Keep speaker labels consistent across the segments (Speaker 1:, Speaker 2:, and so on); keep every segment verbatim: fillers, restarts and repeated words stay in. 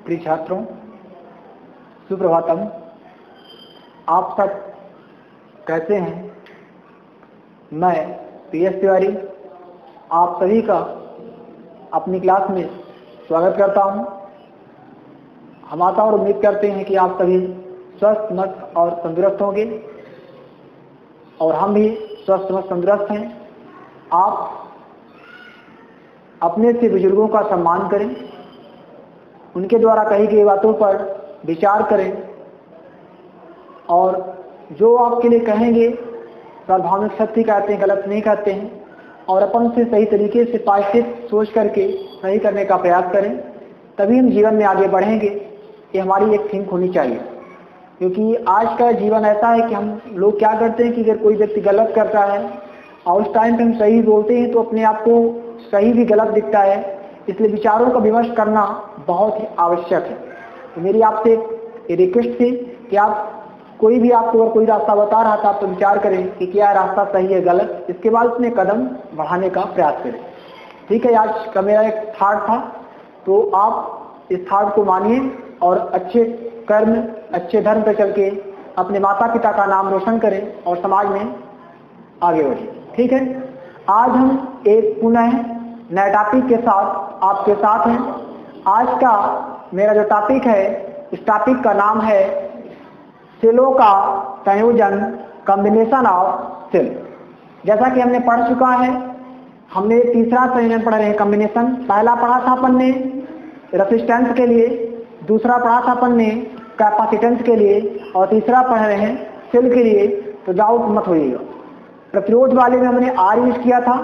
Speaker 1: प्रिय छात्रों, सुप्रभातम। आप सब कैसे हैं? मैं पी एस तिवारी आप सभी का अपनी क्लास में स्वागत करता हूं। हम आशा और उम्मीद करते हैं कि आप सभी स्वस्थ मस्त और तंदुरुस्त होंगे और हम भी स्वस्थ मस्त तंदुरुस्त हैं। आप अपने से बुजुर्गों का सम्मान करें, उनके द्वारा कही गई बातों पर विचार करें और जो आपके लिए कहेंगे स्वाभाविक सत्य कहते हैं, गलत नहीं कहते हैं, और अपन से सही तरीके से पॉजिटिव सोच करके सही करने का प्रयास करें, तभी हम जीवन में आगे बढ़ेंगे। ये हमारी एक थिंक होनी चाहिए, क्योंकि आज का जीवन ऐसा है कि हम लोग क्या करते हैं कि अगर कोई व्यक्ति गलत करता है और उस टाइम पे हम सही बोलते हैं तो अपने आप को सही भी गलत दिखता है। इसलिए विचारों का विमर्श करना बहुत ही आवश्यक है। तो मेरी आपसे एक रिक्वेस्ट थी कि आप कोई भी आपको अगर कोई रास्ता बता रहा था तो विचार करें कि क्या रास्ता सही है गलत, इसके बाद उसमें कदम बढ़ाने का प्रयास करें। ठीक है, आज का मेरा एक थाट था, तो आप इस थाट को मानिए और अच्छे कर्म अच्छे धर्म पर चल के अपने माता पिता का नाम रोशन करें और समाज में आगे बढ़ें। ठीक है, आज हम एक पुनः नए टॉपिक के साथ आपके साथ हैं। आज का मेरा जो टॉपिक है, इस टॉपिक का नाम है सेलों का संयोजन, कॉम्बिनेशन ऑफ सेल। जैसा कि हमने पढ़ चुका है, हमने तीसरा संयोजन पढ़ रहे हैं, कॉम्बिनेशन। पहला पढ़ा था अपन ने रेजिस्टेंस के लिए, दूसरा पढ़ा था अपन ने कैपेसिटेंस के लिए, और तीसरा पढ़ रहे हैं सेल के लिए। तो डाउट मत होइएगा। प्रतिरोध वाले में हमने आर यूज किया था,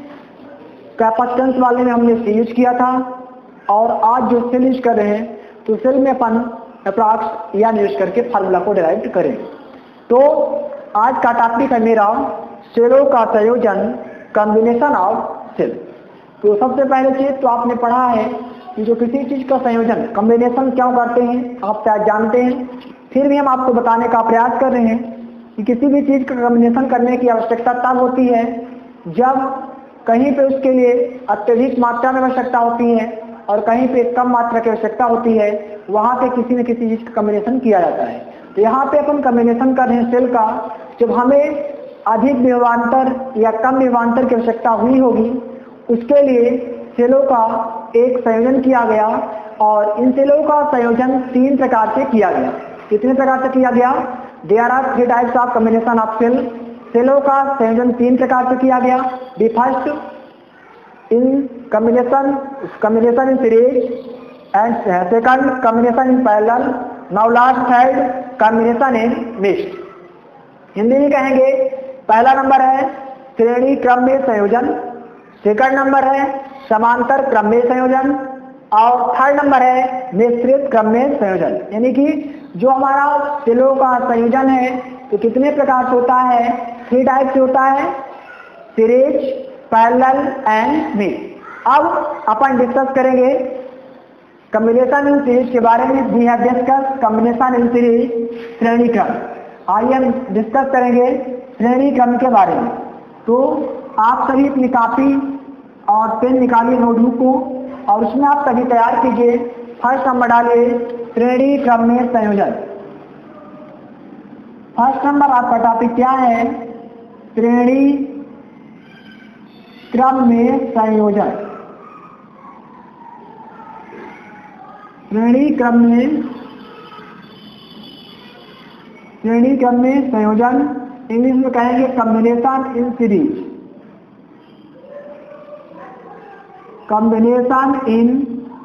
Speaker 1: कैपेसिटेंस वाले में हमने सी यूज किया था, और आज जो सेल यूज कर रहे हैं तो सेल में अपन अप्रॉक्स या यूज करके फार्मूला को डिराइव करें। तो आज का टॉपिक है मेरा सेलों का संयोजन, कॉम्बिनेशन ऑफ सेल। तो सबसे पहले चीज तो आपने पढ़ा है कि जो किसी चीज का संयोजन कॉम्बिनेशन क्यों करते हैं आप शायद जानते हैं, फिर भी हम आपको बताने का प्रयास कर रहे हैं कि किसी भी चीज का कॉम्बिनेशन करने की आवश्यकता तब होती है जब कहीं पे उसके लिए अत्यधिक मात्रा में आवश्यकता होती है और कहीं पे कम मात्रा की आवश्यकता होती है। वहां पे किसी न किसी चीज का कॉम्बिनेशन किया जाता है। तो यहाँ पे अपन कॉम्बिनेशन कर रहे हैं सेल का। जब हमें अधिक विभवांतर या कम विभवांतर की आवश्यकता हुई होगी, उसके लिए सेलों का एक संयोजन किया गया, और इन सेलों का संयोजन तीन प्रकार से किया गया। कितने प्रकार से किया गया? There are three types of combination of cell. सेलों का संयोजन तीन प्रकार से किया गया। The first in combination combination in series and second combination in parallel, now last third combination in mixed. Hindi में कहेंगे पहला नंबर है श्रेणी क्रम में संयोजन, सेकंड नंबर है समांतर क्रम में संयोजन, और थर्ड नंबर है मिश्रित क्रम में संयोजन। यानी कि जो हमारा सेलों का संयोजन है तो कितने प्रकार से होता है? थ्री टाइप से होता है, सीरीज, पैरेलल एंड मिक्स। अब अपन डिस्कस करेंगे कॉम्बिनेशन इन सीरीज के बारे में। We have discuss combination in series, श्रेणी क्रम। आइए हम डिस्कस करेंगे श्रेणी क्रम के बारे में। तो आप सभी अपनी कॉपी और पेन निकालिए, नोटबुक को, और उसमें आप सभी तैयार कीजिए। फर्स्ट नंबर डालिए श्रेणी क्रम में संयोजन। फर्स्ट नंबर आपका टॉपिक क्या है? श्रेणी क्रम में संयोजन। श्रेणी क्रम में श्रेणी क्रम में संयोजन, इंग्लिश में कहेंगे combination in series. Combination in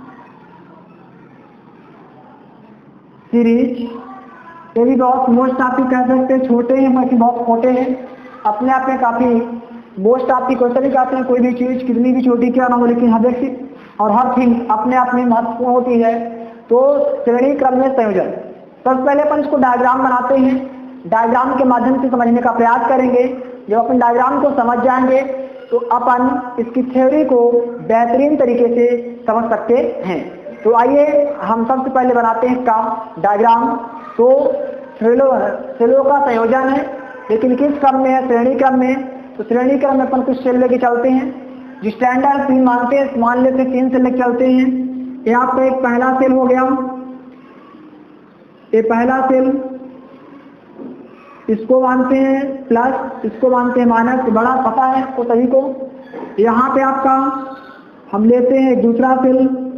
Speaker 1: series. ये भी बहुत मोस्ट टॉपिक कह सकते हैं, छोटे हैं बाकी बहुत छोटे हैं, अपने आप में काफी मोस्ट टॉपिक होते भी कहते हैं। कोई भी चीज कितनी भी छोटी क्या ना हो, लेकिन हर एक और हर थिंग अपने आप में महत्वपूर्ण होती है। तो श्रेणी क्रम में संयोजन, सबसे पहले अपन इसको डायग्राम बनाते हैं। डायग्राम के माध्यम से समझने का प्रयास करेंगे। जब अपन डायग्राम को समझ जाएंगे तो अपन इसकी थ्योरी को बेहतरीन तरीके से समझ सकते हैं। तो आइए हम सबसे पहले बनाते हैं इसका डायग्राम। तो सेलों सेलों का संयोजन है, लेकिन किस क्रम में है? श्रेणी क्रम में। तो श्रेणी क्रम में अपन कुछ सेल लेके चलते हैं, जो स्टैंडर्ड तीन मानते हैं, मान लेते हैं तीन सेल लेके चलते हैं। ये आपका एक पहला सेल हो गया, ये पहला सेल, इसको मानते हैं प्लस, इसको मानते हैं माइनस, बड़ा पता है तो सभी को। यहाँ पे आपका हम लेते हैं दूसरा सेल,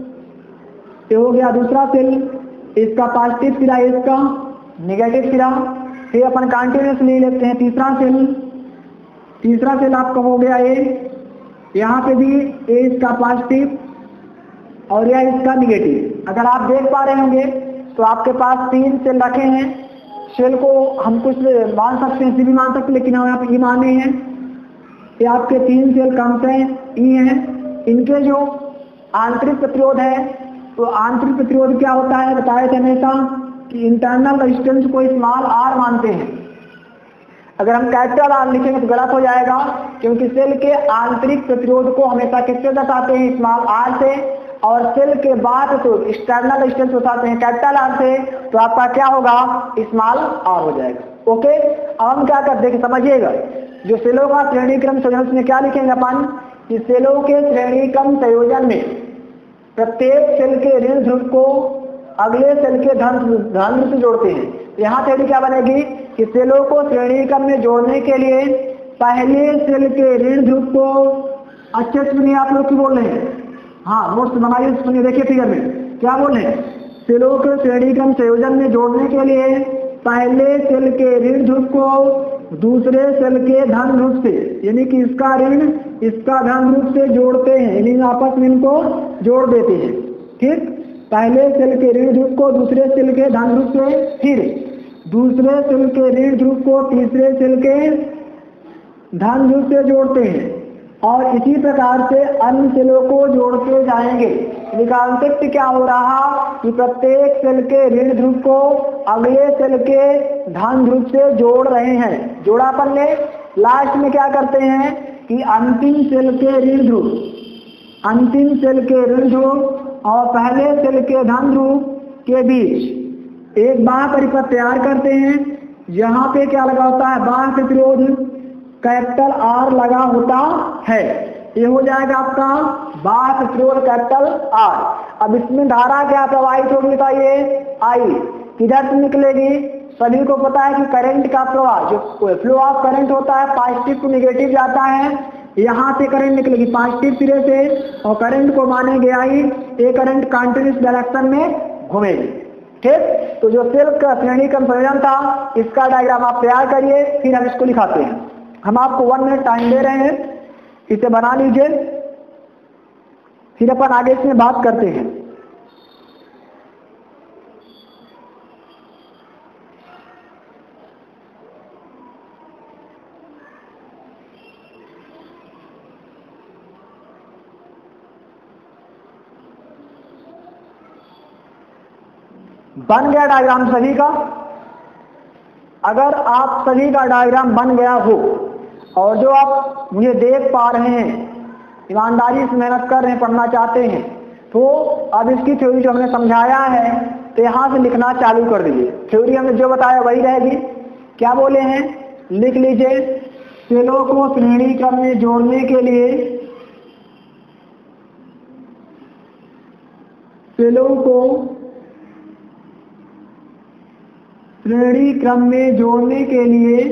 Speaker 1: ये हो गया दूसरा सेल, इसका पॉजिटिव सिरा, इसका नेगेटिव सिरा। फिर अपन कंटिन्यूस ले लेते हैं तीसरा सेल, तीसरा सेल आपका हो गया ये, यहाँ पे भी ए इसका पॉजिटिव और यह इसका निगेटिव। अगर आप देख पा रहे होंगे तो आपके पास तीन सेल रखे हैं। सेल को हम कुछ मान सकते हैं, सी भी मान सकते हैं, लेकिन हम यहाँ पे ई माने हैं। ये आपके तीन सेल कम से ई हैं। इनके जो आंतरिक प्रतिरोध है, तो आंतरिक प्रतिरोध क्या होता है बताए थे हमेशा कि इंटरनल रेजिस्टेंस को स्मॉल आर मानते हैं। अगर हम कैपिटल आर लिखेंगे तो गलत हो जाएगा, क्योंकि सेल के आंतरिक प्रतिरोध को हमेशा किससे दर्शाते हैं, स्मॉल आर से, और सेल के बाद तो एक्सटर्नल रेजिस्टेंस बताते हैं कैपिटल आर से, तो आपका क्या होगा, स्मॉल आर हो जाएगा। ओके, अब हम क्या करते हैं समझिएगा, जो सेलों का श्रेणी क्रम संयोजन में क्या लिखेंगे अपन कि सेलों के श्रेणी क्रम संयोजन में प्रत्येक सेल के ऋण ध्रुव को अगले सेल के धन धन ध्रुव से जोड़ते हैं। यहाँ थ्योरी क्या बनेगी कि सेलों को श्रेणी क्रम में जोड़ने के लिए पहले सेल के ऋण ध्रुव को, अच्छे से सुनिए आप लोग की बोल रहे हैं, हाँ नोट्स बनाइए, सुनिए, देखिए फिगर में क्या बोल रहे हैं, सेलों के श्रेणी क्रम संयोजन में जोड़ने के लिए पहले सेल के ऋण ध्रुव को दूसरे सेल के धन ध्रुव से, यानी कि इसका ऋण इसका धन ध्रुव से जोड़ते हैं, यानी आपस में इनको जोड़ देते हैं। ठीक, पहले सेल के ऋण ध्रुव को दूसरे सेल के धन ध्रुव से, फिर दूसरे सेल के ऋण ध्रुव को तीसरे सेल के धन ध्रुव से जोड़ते हैं, और इसी प्रकार से अन्य सेलों को जोड़ते जाएंगे। कॉन्सेप्ट क्या हो रहा कि प्रत्येक सेल के ऋण ध्रुव को अगले सेल के धन ध्रुव से जोड़ रहे हैं। जोड़ापन में लास्ट में क्या करते हैं कि अंतिम सेल के ऋण ध्रुव अंतिम सेल के ऋण ध्रुव और पहले सेल के धन ध्रुव के बीच एक बाह्य परिपथ तैयार करते हैं। यहाँ पे क्या लगा होता है, बाह्य प्रतिरोध कैपिटल आर लगा होता है। ये हो जाएगा आपका बाह्य प्रतिरोध कैपिटल आर। अब इसमें धारा क्या प्रवाहित होगी बताइए, आई किधर से निकलेगी, सभी को पता है कि करंट का प्रवाह, जो फ्लो ऑफ करंट होता है पॉजिटिव टू नेगेटिव जाता है, यहाँ से करंट निकलेगी पॉजिटिव सिरे से, और करंट को मानेंगे आई, ये करंट कंटिन्यूअस डायरेक्शन में घूमेगी। ठीक, तो जो सेल का श्रेणी क्रम संयोजन था, इसका डायग्राम आप तैयार करिए, फिर हम इसको लिखाते हैं। हम आपको वन मिनट टाइम दे रहे हैं, इसे बना लीजिए, फिर अपन आगे इसमें बात करते हैं। बन गया डायग्राम सभी का? अगर आप सभी का डायग्राम बन गया हो और जो आप मुझे देख पा रहे हैं, ईमानदारी से मेहनत कर रहे हैं, पढ़ना चाहते हैं, तो अब इसकी थ्योरी जो हमने समझाया है तो यहाँ से लिखना चालू कर दीजिए। थ्योरी हमने जो बताया वही रहेगी। क्या बोले हैं, लिख लीजिए, सेलों को श्रेणी क्रम में जोड़ने के लिए सेलों को श्रेणी क्रम में जोड़ने के लिए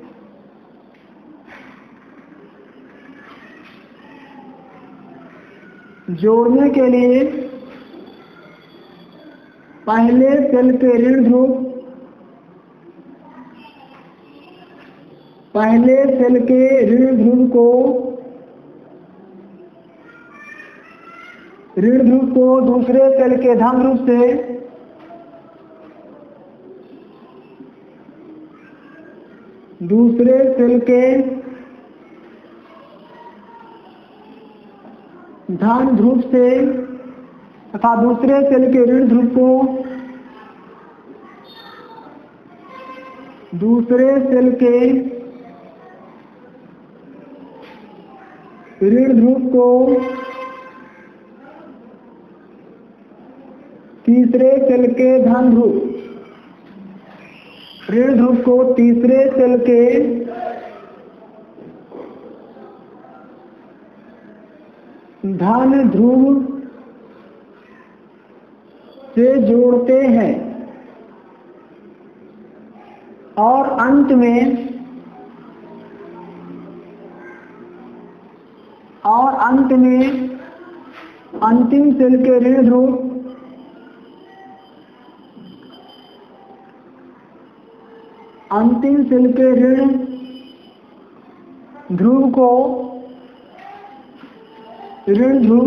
Speaker 1: जोड़ने के लिए पहले सेल के ऋण ध्रुव पहले सेल के ऋण ध्रुव को ऋण ध्रुव को दूसरे सेल के धन ध्रुव से दूसरे सेल के धन ध्रुव से तथा दूसरे सेल के ऋण ध्रुव को दूसरे सेल के ऋण ध्रुव को तीसरे सेल के धन ध्रुव ऋण ध्रुव को तीसरे सेल के धन ध्रुव से जोड़ते हैं और अंत में और अंत में अंतिम सेल के ऋण ध्रुव अंतिम सेल के ऋण ध्रुव को ऋण ध्रुव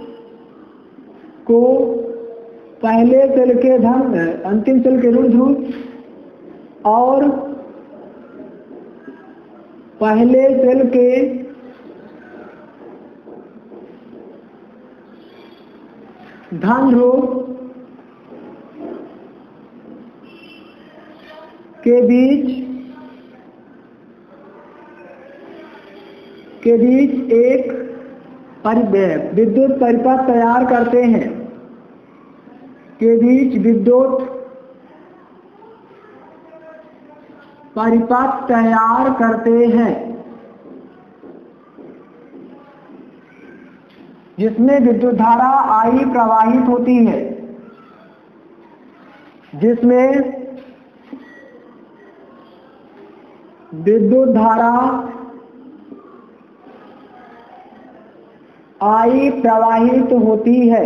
Speaker 1: को पहले सेल के धन अंतिम सेल के ऋण ध्रुव और पहले सेल के धन ध्रुव के बीच के बीच एक विद्युत परिपथ तैयार करते हैं के बीच विद्युत परिपथ तैयार करते हैं जिसमें विद्युत धारा आई प्रवाहित होती है जिसमें विद्युत धारा आई प्रवाहित होती है।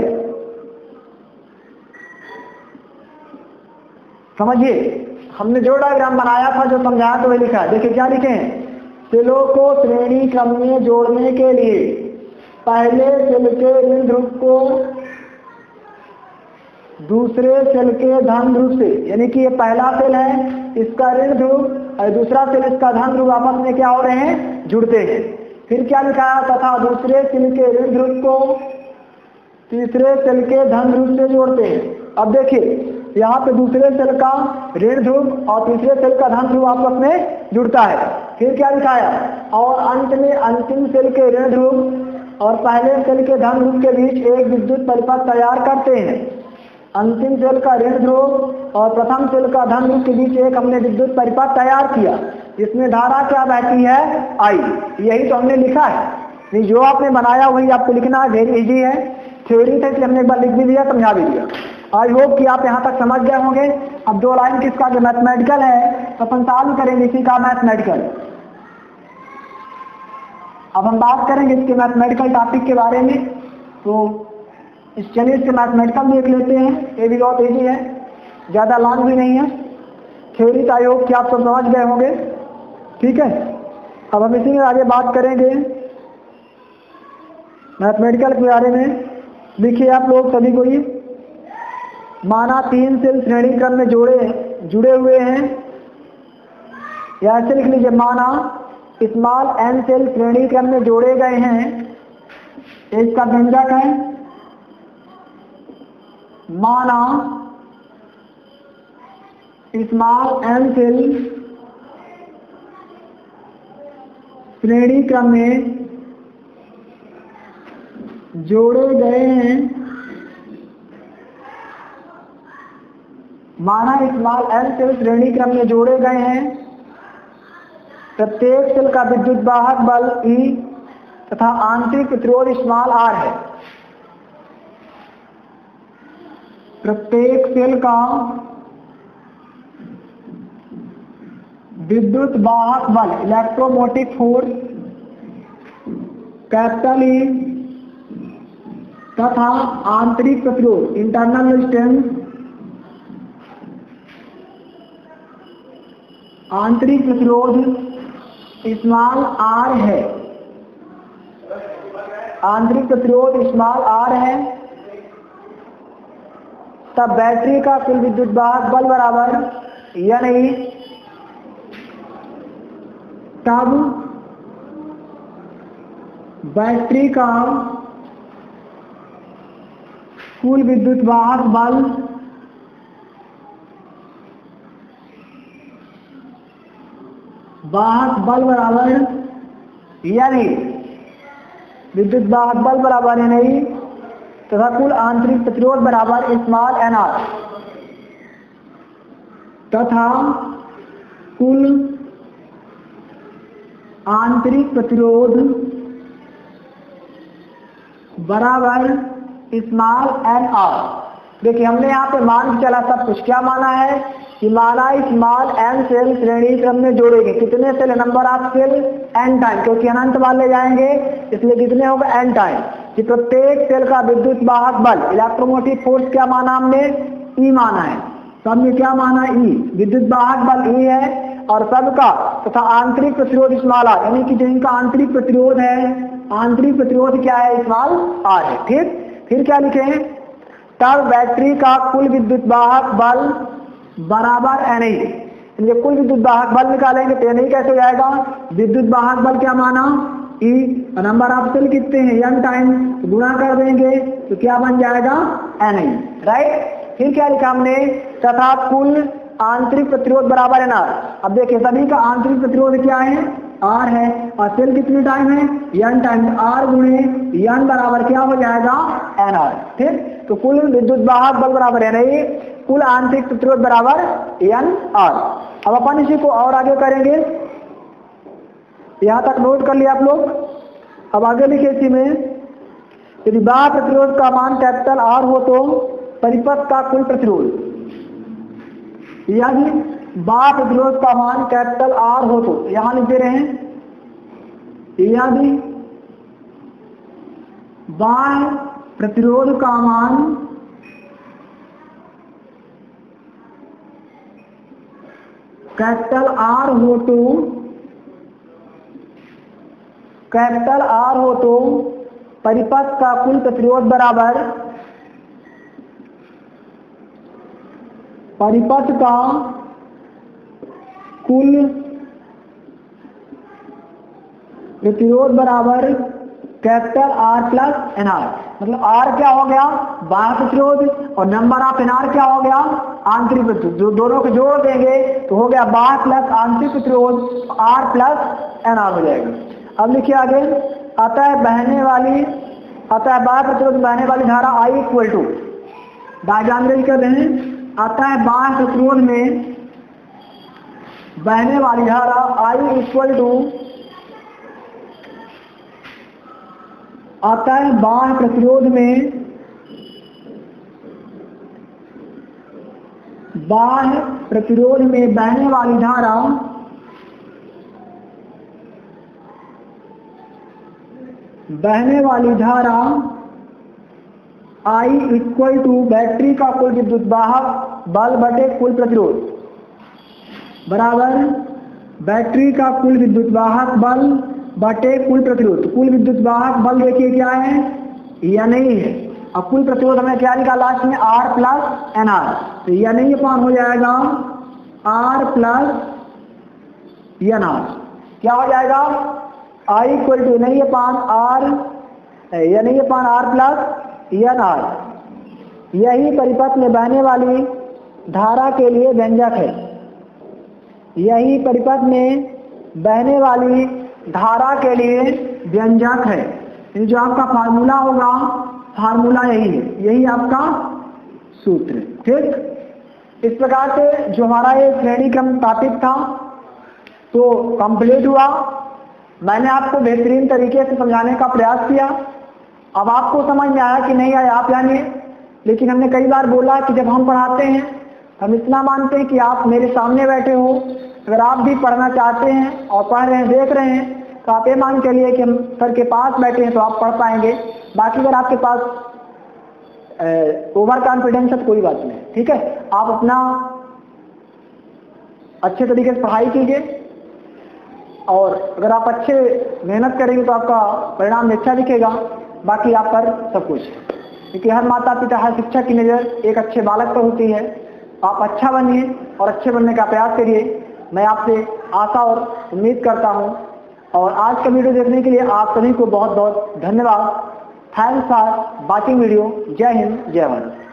Speaker 1: समझिए, हमने जो डायग्राम बनाया था, जो समझाया तो वही लिखा है। देखिए क्या लिखे हैं, सेलों को श्रेणी क्रम में जोड़ने के लिए पहले सेल के ऋण ध्रुव को दूसरे सेल के धन ध्रुव से, यानी कि ये पहला सेल है, इसका ऋण ध्रुव और दूसरा सेल इसका धन ध्रुव आपस में क्या हो रहे हैं, जुड़ते हैं। फिर क्या लिखा है, तथा दूसरे सेल के ऋण ध्रुव को तीसरे सेल के धन ध्रुव से जोड़ते हैं। अब देखिए यहाँ पे दूसरे सेल का ऋण ध्रुव और तीसरे सेल का धन ध्रुव आपस में जुड़ता है। फिर क्या लिखा है, और अंत में अंतिम सेल के ऋण ध्रुव और पहले सेल के धन ध्रुव के बीच एक विद्युत परिपथ तैयार करते हैं। अंतिम सेल का ऋण ध्रुव और प्रथम सेल का धन ध्रुव के बीच एक हमने विद्युत परिपथ तैयार किया, जिसमें धारा क्या बहती है, आई। यही तो हमने लिखा है, नहीं जो आपने बनाया वही आपको लिखना है। वेरी इजी है, थ्योरी था इसलिए हमने एक बार लिख भी दिया, समझा भी दिया। आई होप कि आप यहाँ तक समझ गए होंगे। अब दो लाइन किसका, जो मैथमेटिकल है, तो अपन चालू करेंगे इसी का मैथमेटिकल। अब हम बात करेंगे इसके मैथमेटिकल टॉपिक के बारे में। तो इस चलिए इसके मैथमेटिकल देख लेते हैं, ये भी बहुत इजी है, ज़्यादा लॉन्ग भी नहीं है। थ्योरी का योग कि आप सब समझ गए होंगे, ठीक है। अब हम इसी में आगे बात करेंगे मैथमेटिकल के बारे में। लिखिए आप लोग सभी को, ये माना तीन सेल श्रेणी क्रम में जोड़े जुड़े हुए हैं, या ऐसे लिख लीजिए, माना स्मॉल एन सेल श्रेणी क्रम में जोड़े गए हैं। इसका व्यंजक है माना स्मॉल एन सेल श्रेणी क्रम में जोड़े गए हैं। माना स्मॉल एन सेल श्रेणी क्रम में जोड़े गए हैं। प्रत्येक सेल का विद्युत वाहक बल E तथा आंतरिक प्रतिरोध स्मॉल r है। प्रत्येक सेल का विद्युत वाहक बल इलेक्ट्रोमोटिव फोर्स कैपिटल E तथा आंतरिक प्रतिरोध इंटरनल रेजिस्टेंस आंतरिक प्रतिरोध स्मॉल r है। आंतरिक प्रतिरोध स्मॉल r है। तब बैटरी का कुल विद्युत वाहक बल बराबर, यानी तब बैटरी का कुल विद्युत वाहक बल वाहक बल बराबर, यानी विद्युत वाहक बल बराबर है नहीं तथा कुल आंतरिक प्रतिरोध बराबर स्मॉल एन आर तथा कुल आंतरिक प्रतिरोध बराबर स्मॉल एन आर। देखिए हमने यहाँ पे मान के चला सब कुछ, क्या माना है कि माना स्मॉल एन सेल श्रेणी क्रम में जोड़ेंगे कितने cell, number of cell N time, क्योंकि अनंत वाले जाएंगे इसलिए कितने होगा एन टाइम, कि प्रत्येक सेल का विद्युत वाहक बल इलेक्ट्रोमोटिव फोर्स क्या माना हमने, ई माना है, तो हमने क्या माना ई, विद्युत वाहक बल ई है, और सबका तथा आंतरिक प्रतिरोध स्मॉल आर, यानी कि जो इनका आंतरिक प्रतिरोध है, आंतरिक प्रतिरोध क्या है स्मॉल आर है। ठीक, फिर क्या लिखे हैं, तब बैटरी का कुल विद्युत वाहक बल बराबर एन आई, कुल विद्युत वाहक बल निकालेंगे तो एन आई कैसे हो जाएगा, विद्युत वाहक बल क्या माना ई, नंबर ऑफ सेल कितने हैं एन टाइम, तो गुणा कर देंगे तो क्या बन जाएगा एन आई, राइट। फिर क्या लिखा हमने, तथा कुल आंतरिक प्रतिरोध बराबर एन आर। अब देखिए सभी का आंतरिक प्रतिरोध क्या है, आर है, और सेल कितने टाइम है एन टाइम, आर गुणे एन बराबर क्या हो जाएगा एन आर। ठीक, तो कुल विद्युत वाहक बल बराबर है नहीं, कुल आंतरिक प्रतिरोध बराबर एन आर। अब अपन इसी को और आगे करेंगे, यहां तक नोट कर लिया आप लोग। अब आगे लिखे इसी में, यदि बाह्य प्रतिरोध का मान कैपिटल आर हो तो परिपथ का कुल प्रतिरोध, यानी बाह्य प्रतिरोध का मान कैपिटल आर हो तो यहां लिख दे रहे हैं, यदि बाह्य प्रतिरोध का मान कैपिटल आर हो तो, कैपिटल आर हो तो परिपथ का कुल प्रतिरोध बराबर परिपथ का कुल प्रतिरोध बराबर capital R plus N R. मतलब आर क्या हो गया बाह्य प्रतिरोध, और नंबर ऑफ एन आर क्या हो गया आंतरिक प्रतिरोध, जो दोनों को जोड़ देंगे तो हो गया बाह्य प्लस आंतरिक प्रतिरोध, आर प्लस एन आर हो जाएगा। अब लिखिए आगे, अतः बहने वाली अतः बाह्य प्रतिरोध बहने वाली धारा आई इक्वल टू, डायग्राम कर रहे हैं, अतः बाह्य प्रतिरोध में बहने वाली धारा आई इक्वल टू, अतः बाह्य प्रतिरोध में बाह्य प्रतिरोध में बहने वाली धारा बहने वाली धारा आई इक्वल टू बैटरी का कुल विद्युत वाहक बल बटे कुल प्रतिरोध बराबर बैटरी का कुल विद्युत वाहक बल बटे कुल प्रतिरोध। कुल विद्युत वाहक बल देखिए क्या है या नहीं है, अब कुल प्रतिरोध हमें क्या निकाला लास्ट में आर प्लस एन आर, तो या नहीं पान हो जाएगा आर प्लस एन आर, क्या हो जाएगा आई इक्वल टू नहीं पान आर या नहीं पान आर प्लस एन आर। यही परिपथ में बहने वाली धारा के लिए व्यंजक है, यही परिपथ में बहने वाली धारा के लिए व्यंजक है, जो आपका फार्मूला होगा फार्मूला यही है, यही आपका सूत्र। ठीक, इस प्रकार से जो हमारा ये श्रेणी क्रम टॉपिक था तो कंप्लीट हुआ। मैंने आपको बेहतरीन तरीके से समझाने का प्रयास किया। अब आपको समझ में आया कि नहीं आया आप जानिए, लेकिन हमने कई बार बोला कि जब हम पढ़ाते हैं हम इतना मानते हैं कि आप मेरे सामने बैठे हो, अगर आप भी पढ़ना चाहते हैं और पढ़ रहे हैं देख रहे हैं तो आप ये मान के लिए कि हम सर के पास बैठे हैं तो आप पढ़ पाएंगे। बाकी अगर आपके पास ओवर कॉन्फिडेंस है तो कोई बात नहीं, ठीक है, आप अपना अच्छे तरीके से पढ़ाई कीजिए और अगर आप अच्छे मेहनत करेंगे तो आपका परिणाम अच्छा दिखेगा। बाकी आप पर सब कुछ, क्योंकि हर माता पिता हर शिक्षक की नज़र एक अच्छे बालक पर होती है। आप अच्छा बनिए और अच्छे बनने का प्रयास करिए, मैं आपसे आशा और उम्मीद करता हूं। और आज का वीडियो देखने के लिए आप सभी को बहुत बहुत धन्यवाद। Thanks for watching video. जय हिंद, जय भारत।